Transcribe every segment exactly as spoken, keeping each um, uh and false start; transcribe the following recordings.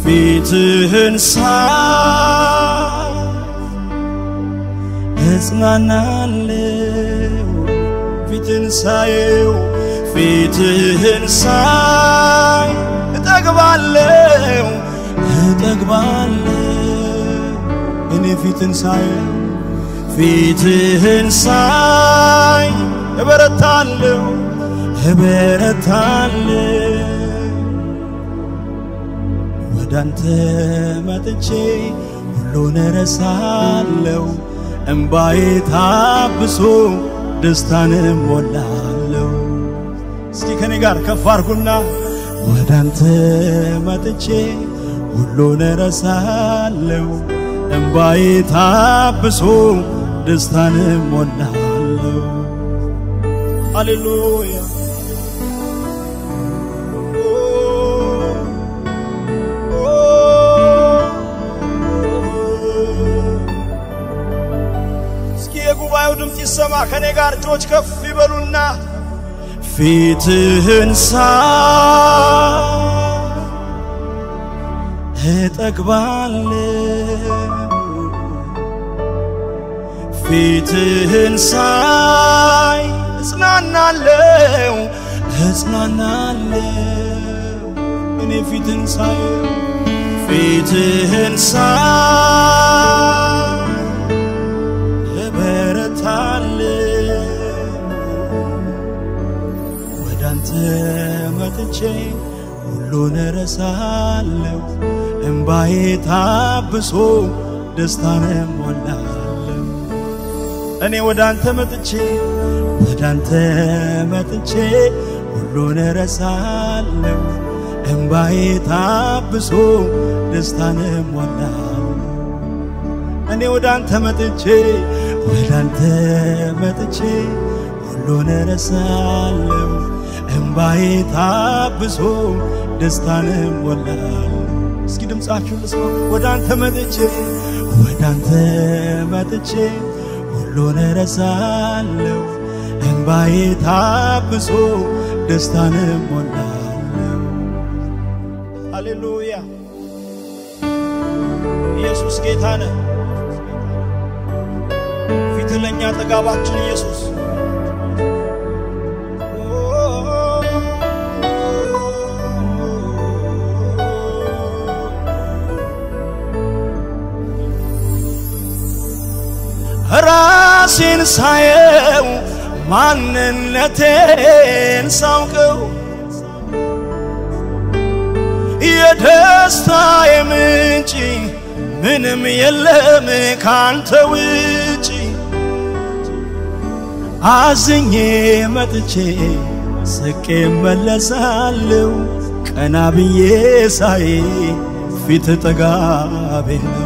ፊትህን ሳይ እጽናናለሁ ፊትህን ሳየው ፊትህን ሳይ እጠግባለሁ እጠግባለሁ እኔ ፊትህን ሳየው ፊትህን ሳይ እበረታለሁ እበረታለሁ ወዳንተ መጥቼ ሁሉን ረሳለሁ እንባዬ ታብሶ ደስታን ሞላለሁ እስኪ ከኔ ጋር ከፍ አድርጉና ወዳንተ መጥቼ ሁሉን ረሳለሁ እንባዬ ታብሶ ደስታን ሞላለሁ ሃሌሉያ እስኪ የጉባኤው ድምጽ ይሰማ ከኔ ጋር እጆች ከፍ ይበሉና ፊትህን ሳይ እጠግባለሁ ፊትህን ሳይ እጽናናለሁ እጽናናለሁ እኔ ፊትህን ሳይ ፊትህን ሳይ እበረታለሁ ወዳንተ መጥቼ ሁሉን ረሳለሁ እንባዬ ታብሶ ደስታን ሞላለሁ እኔ ወዳንተ መጥቼ ወዳንተ መጥቼ ሁሉን ረሳለሁ እንባዬ ታብሶ ደስታን ሞላለሁ እኔ ወዳንተ መጥቼ ወዳንተ መጥቼ ሁሉን ረሳለሁ እንባዬ ታብሶ ደስታን ሞላለሁ እስኪ ድምጻችሁን ልስማ ወዳንተ መጥቼ ወዳንተ መጥቼ ሁሉን ረሳለሁ እንባዬ ታብሶ ደስታን ሞላለሁ ሃሌሉያ ኢየሱስ ጌታ ነው ፊት ለኛ ጠጋባችን ኢየሱስ ራሴን ሳየው ማንነቴን ሳውቀው የደስታዬ ምንጭ ምንም የለም ካንተ ውጪ አዝኜ መጥቼ ስቄ መለሳለሁ ቀና ብዬ ሳይ ፊት ጠጋቤ ነው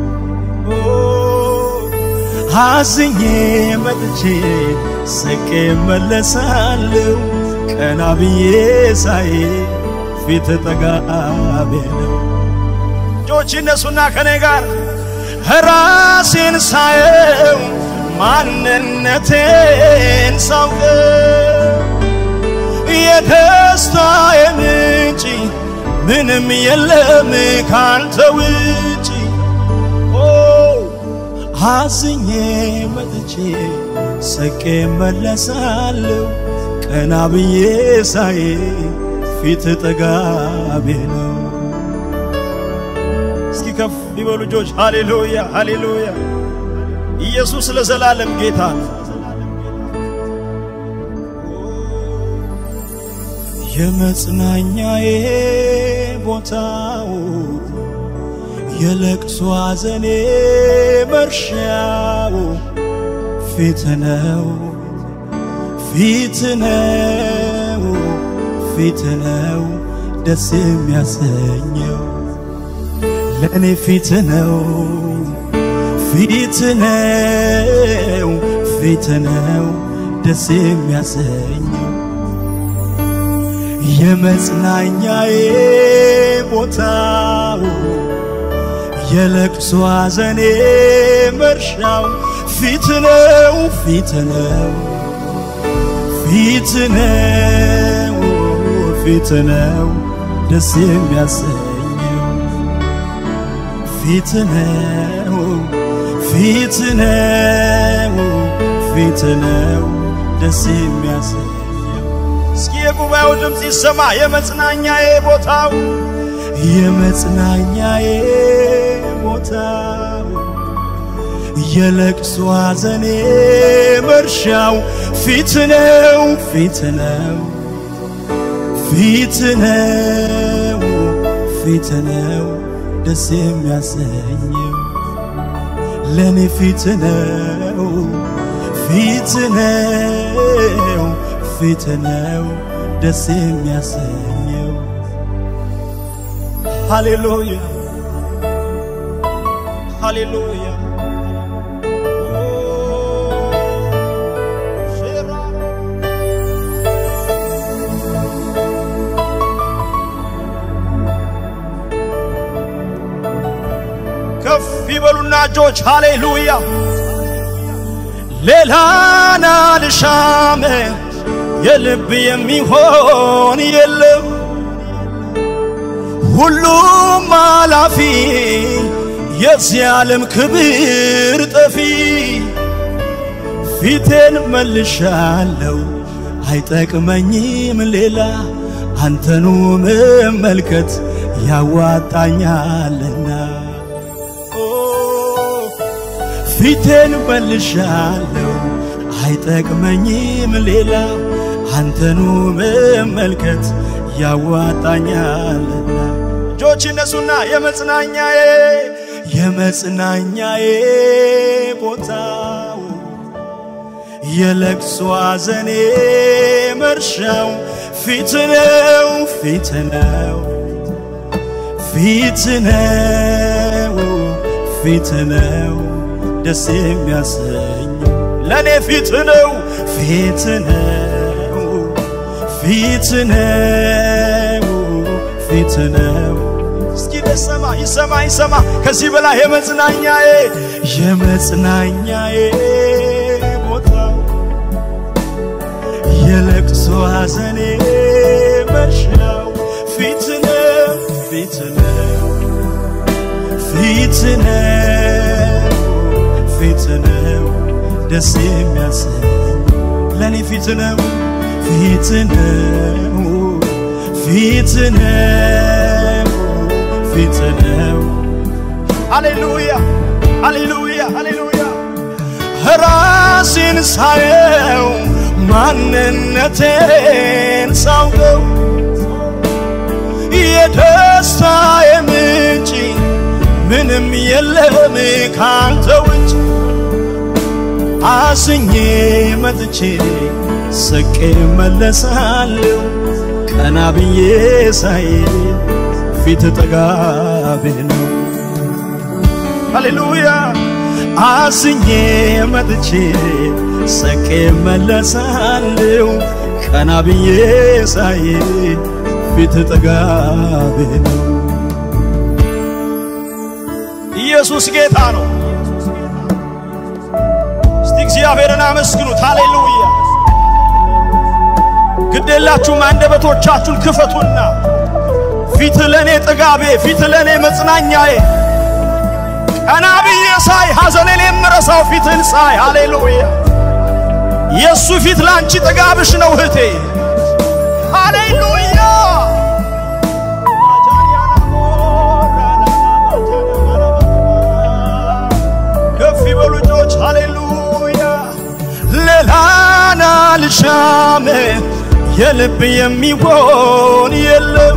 አዝኜ መጥቼ ስቄ መለሳለሁ ቀና ብዬ ሳይ ፊት ጠጋቤ ነው እጆች ይነሱና ከኔ ጋር ራሴን ሳየው ማንነቴን ሳውቀው የደስታዬ ምንጭ ምንም የለም ካንተ ውጪ አዝኜ መጥቼ ስቄ መለሳለሁ ቀና ብዬ ሳይ ፊት ጠጋቤ ነው እስኪ ከፍ ይበሉ እጆች ሃሌሉያ ሃሌሉያ ኢየሱስ ለዘላለም ጌታ ነው የመጽናኛዬ ቦታው የለቅሶ ሐዘኔ መርሻው ፊት ነው ፊት ነው ፊት ነው ደስ የሚያሰኘው ለእኔ ፊት ነው ፊት ነው ፊት ነው ደስ የሚያሰኘው የመጽናኛዬ ቦታው የለቅሶ ሐዘኔ መርሻው ፊት ነው ፊት ነው ፊት ነው ፊት ነው ደስ የሚያሰኘው ፊት ነው ፊት ነው ፊት ነው ደስ የሚያሰኘው እስኪ የጉባኤው ድምጽ ይሰማ የመጽናኛዬ ቦታው የመጽናኛዬ ቦታው የለቅሶ ሐዘኔ መርሻው ፊት ነው ፊት ነው ፊት ነው ፊት ነው ደስ የሚያሰኘው ለኔ ፊት ነው ፊት ነው ፊት ነው ደስ የሚያሰኘው ሃሌሉያ ሃሌሉያ ከፍ ይበሉና እጆች ሃሌሉያ ሌላና ልሻም የልብ የሚሆን የለም ሁሉም አላፊ የዚህ ዓለም ክብር ጠፊ ፊቴን መልሻለሁ አይጠቅመኝም ሌላ አንተኑ መመልከት ያዋጣኛልና ፊቴን መልሻለሁ አይጠቅመኝም ሌላ አንተኑ መመልከት ያዋጣኛልና እጆች እነሱና የመጽናኛዬ የመጽናኛዬ ቦታው የለቅሶ ሐዘኔ መርሻው ፊት ነው ፊት ነው ፊት ነው ፊት ነው ደስ የሚያሰኘው ለኔ ፊት ነው ፊት ነው ፊት ነው ፊት ነው እስኪ ደሰማ ይሰማ ይሰማ ከዚህ በላይ የመጽናኛዬ የመጽናኛዬ ቦታው የለቅሶ ሐዘኔ መርሻው ፊት ነው ፊት ነው ፊት ነው ፊት ነው ደስ የሚያሰኘው ለኔ ፊት ነው ፊት ነው ፊት ነው ፊት ነው ሃሌሉያ ሃሌሉያ ሃሌሉያ ራሴን ሳየው ማንነቴን ሳውቀው የደስታዬ ምንጭ ምንም የለም ካንተ ውጭ አስኜ መጥቼ ስቄ መለሳለሁ ቀና ብዬ ሳይ ፊት ጠጋቤ ነው ሃሌሉያ አስኜ መጥቼ ስቄ መለሳለሁ ቀና ብዬ ሳይ ፊት ጠጋቤ ነው ኢየሱስ ጌታ ነው እስቲ እግዚአብሔርን አመስግኑት ሃሌሉያ ግዴላችሁም አንደበቶቻችሁን ክፈቱና ፊት ለኔ ጥጋቤ ፊት ለኔ መጽናኛዬ ቀና ብዬ ሳይ ሐዘኔን የምረሳው ፊትን ሳይ ሃሌሉያ ኢየሱስ ፊት ላንቺ ጥጋብሽ ነው እህቴ ሃሌሉያ ከፍ ይበሉ እጆች ሃሌሉያ ሌላና ልሻም የልብ የሚሆን የለም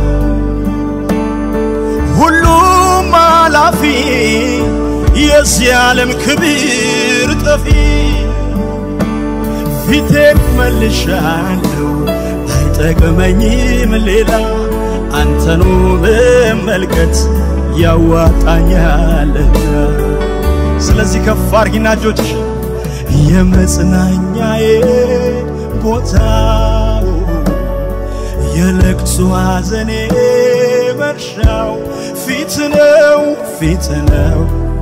ሁሉም አላፊ የዚህ ዓለም ክብር ጠፊ ፊቴን መልሻለሁ አይጠቅመኝም ሌላ አንተኑ መመልከት ያዋጣኛልና ስለዚህ ከፍ አድርጊና እጆችሽ የመጽናኛዬ ቦታው የለቅሶ ሐዘኔ መርሻው ፊት ነው ፊት ነው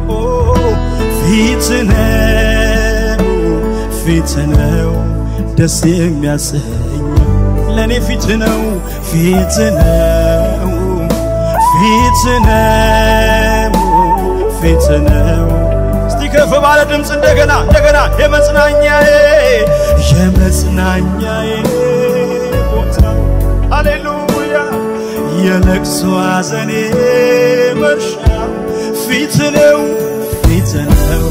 ፊት ነው ፊት ነው ደስ የሚያሰኘው ለኔ ፊት ነው ፊት ነው ፊት ነው ፊት ነው እስቲ ከፍ ባለ ድምጽ እንደገና እንደገና የመጽናኛዬ የመጽናኛዬ ቦታ ሃሌሉያ የለቅሶ ሐዘኔ መርሻ ፊት ነው ፊት ነው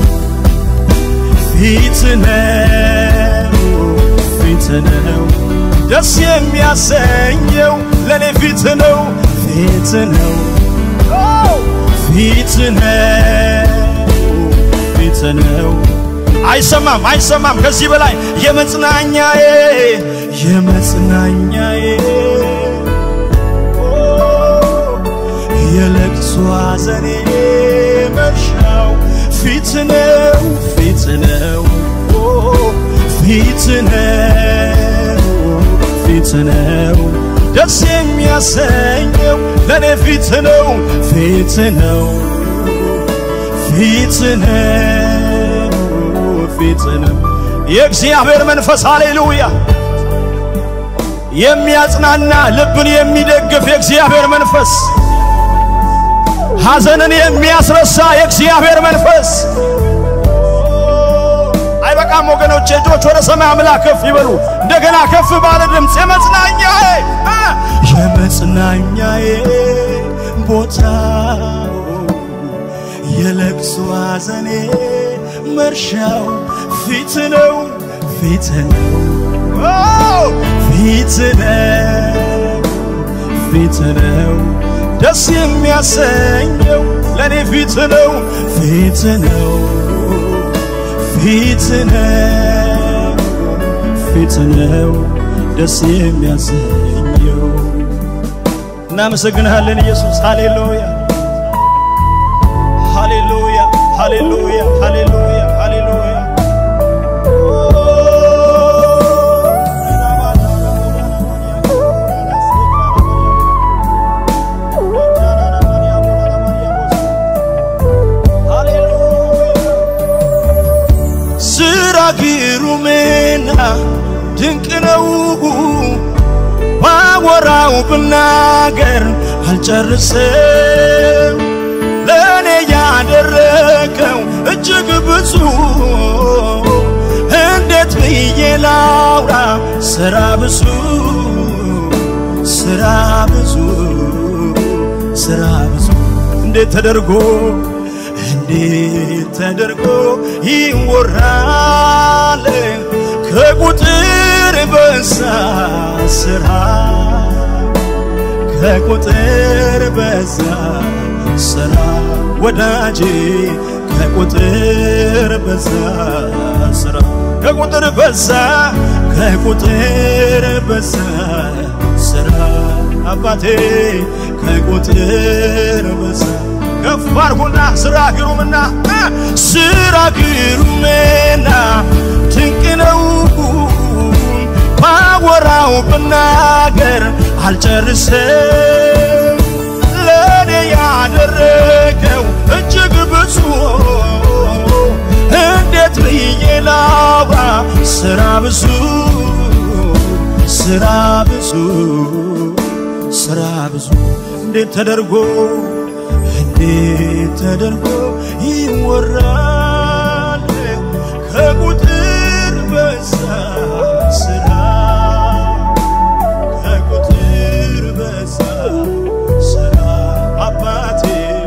ፊት ነው ፊት ነው ደስ የሚያሰኘው ለኔ ፊት ነው ፊት ነው ፊት ነው ፊት ነው አይሰማም አይሰማም ከዚህ በላይ የመጽናኛዬ የመጽናኛዬ የለቅሶ ሐዘኔ መርሻው ፊት ነው ፊት ነው ፊት ነው ፊት ነው ደስ የሚያሰኘው ለኔ ፊት ነው ፊት ነው ፊት ነው ፊት ነው የእግዚአብሔር መንፈስ ሃሌሉያ የሚያጽናና ልብን የሚደግፍ የእግዚአብሔር መንፈስ ሐዘንን የሚያስረሳ የእግዚአብሔር መንፈስ አይበቃም ወገኖቼ እጆች ወደ ሰማይ አምላክ ከፍ ይበሉ እንደገና ከፍ ባለ ድምጽ የመጽናኛዬ የመጽናኛዬ ቦታ የለቅሶ ሐዘኔ መርሻው ፊት ነው ፊት ነው ፊት ነው ፊት ነው ደስ የሚያሰኘው ለኔ ፊት ነው ፊት ነው ፊት ነው ፊት ነው ደስ የሚያሰኘው እናመሰግንሃለን ኢየሱስ ሃሌሉያ ሃሌሉያ ሃሌሉያ ሃሌሉያ ሃሌሉያ ግሩምና ድንቅ ነው ባወራው ብናገር አልጨርስም ለኔ ያደረከው እጅግ ብዙ እንዴት ብዬ ላውራ ስራ ብዙ ስራ ብዙ ስራ ብዙ እንዴት ተደርጎ እንዴት ተደርጎ ይወራል ከቁጥር በዛ ስራ ከቁጥር በዛ ስራ ወዳጄ ከቁጥር በዛ ስራ ከቁጥር በዛ ከቁጥር በዛ ስራ አባቴ ከቁጥር በዛ ከፋርኩና ስራ ግሩምና ስራ ግሩምና ድንቅ ነው ባወራው ብናገር አልጨርስም ለኔ ያደረከው እጅግ ብዙ እንዴት ብዬ ላውራ ስራ ብዙ ስራ ብዙ ስራ ብዙ እንዴት ተደርጎ እንዴት ተደርጎ ይወራል ከቁጥር በዛ ስራ ከቁጥር በዛ ስራ አባቴ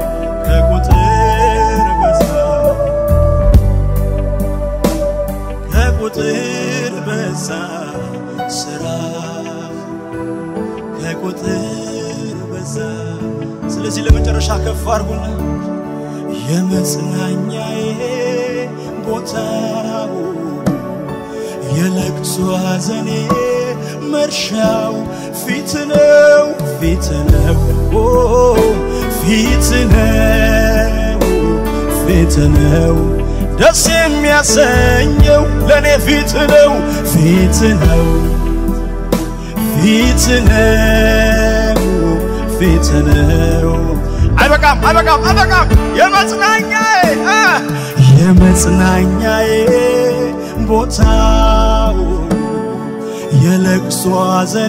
ከቁጥር በዛ ከቁጥር በዛ ስራ ከቁጥር በዛ ስለዚህ ለመጨረሻ ከፍ አድርጉና የመጽናኛዬ ቦታው የለቅሶ ሐዘኔ መርሻው ፊት ነው ፊት ነው ፊት ነው ፊት ነው ደስ የሚያሰኘው ለኔ ፊት ነው ፊት ነው ፊት ነው ፊት ነው አይበቃም አይበቃም አይበቃም የመጽናኛዬ የመጽናኛዬ ቦታው የለቅሶ ሐዘኔ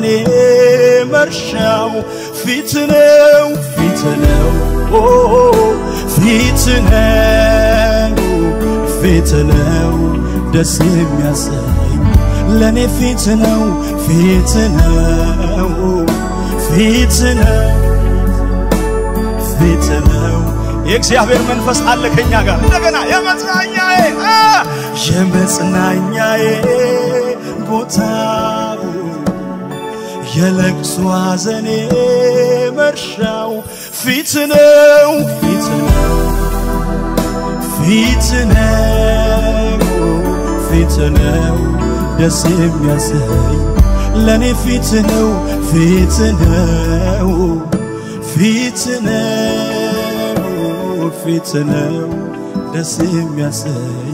መርሻው ፊት ነው ፊት ነው ፊት ነው ፊት ነው ደስ የሚያሰኝ ለኔ ፊት ነው ፊት ነው ፊት ነው ፊት ነው የእግዚአብሔር መንፈስ አለ ከኛ ጋር እንደገና የመጽናኛዬ የመጽናኛዬ ቦታው የለቅሶ ሐዘኔ መርሻው ፊት ነው ፊት ነው ፊት ነው ፊት ነው ደስ የሚያሰኝ ለኔ ፊት ነው ፊት ነው ፊት ነው ፊት ነው ደስ የሚያሰኝ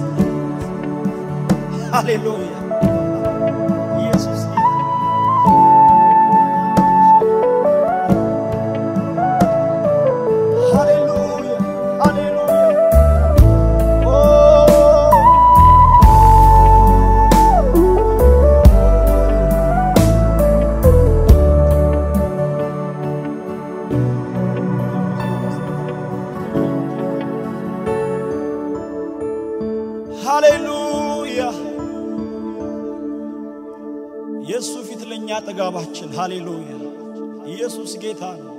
ሃሌሉያ ኢየሱስ ሃሌሉያ ሃሌሉያ ሃሌሉያ ኢየሱስ ፊት ለኛ ጠጋባችን ሃሌሉያ ኢየሱስ ጌታ ነው